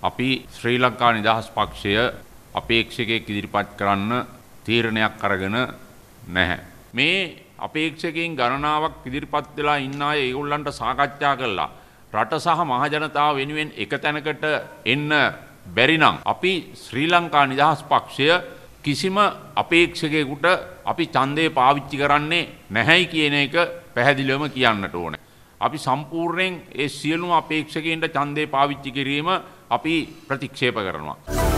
අපි ශ්‍රී ලංකා නිදහස් පක්ෂය අපේක්ෂකයෙක් ඉදිරිපත් කරන්න තීරණයක් අරගෙන නැහැ. මේ අපේක්ෂකයන් ගණනාවක් ඉදිරිපත් වෙලා ඉන්න අය ඒගොල්ලන්ට සාකච්ඡා කළා. රට සහ මහජනතාව වෙනුවෙන් එක තැනකට එන්න බැරි නම් අපි ශ්‍රී ලංකා නිදහස් පක්ෂය කිසිම අපේක්ෂකයෙකුට අපි ඡන්දය පාවිච්චි කරන්නේ නැහැයි කියන එක පැහැදිලිවම කියන්නට ඕනේ. අපි සම්පූර්ණයෙන් ඒ සියලුම අපේක්ෂකයන්ට ඡන්දය පාවිච්චි කිරීම අපි ප්‍රතික්ෂේප කරනවා.